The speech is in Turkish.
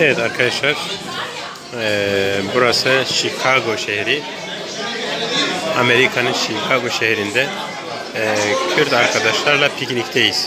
Evet arkadaşlar, burası Chicago şehri. Amerika'nın Chicago şehrinde Kürt arkadaşlarla piknikteyiz.